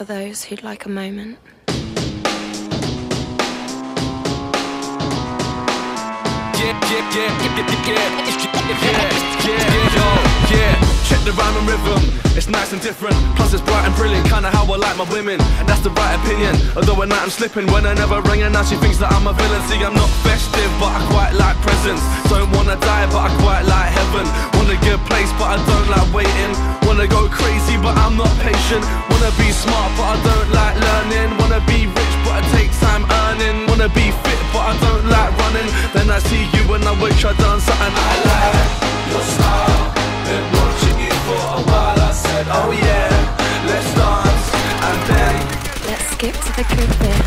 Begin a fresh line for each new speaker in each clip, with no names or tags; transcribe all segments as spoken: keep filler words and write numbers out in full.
for those who'd like a moment.
Yeah, yeah, yeah, yeah, yeah, yeah, yeah, yo, yeah. Check the rhyme and rhythm, it's nice and different. Plus it's bright and brilliant, kinda how I like my women. And that's the right opinion, although at night I'm slipping. When I never ring and now she thinks that I'm a villain. See, I'm not festive, but I quite like presents. Don't wanna die, but I quite like heaven. Want a good place, but I don't like waiting. Wanna go crazy, but I'm not patient. Wanna be smart, but I don't like learning. Wanna be rich, but it takes time earning. Wanna be fit, but I don't like running. Then I see you and I wish I'd done something I like. Your style, been watching you for a while. I said, oh yeah, let's dance. And then
Let's skip to the good bit.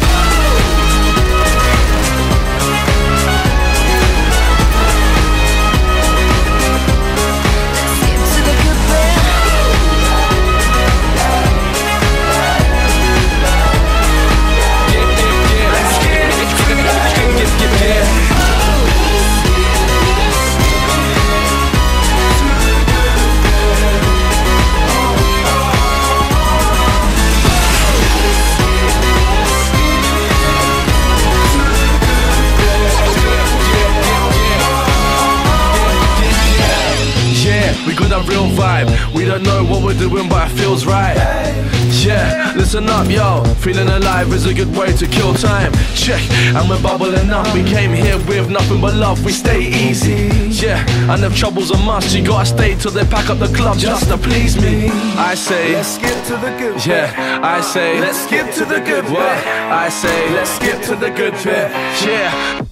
we got that real vibe. We don't know what we're doing, but it feels right. Yeah, listen up, yo. Feeling alive is a good way to kill time. Check, and we're bubbling up. We came here with nothing but love. We stay easy. Yeah, and if trouble's a must, you gotta stay till they pack up the club just to please me. I say,
let's skip to the good bit.
Yeah, I say,
let's skip to the good bit.
What? I say,
let's skip to the good bit.
Yeah.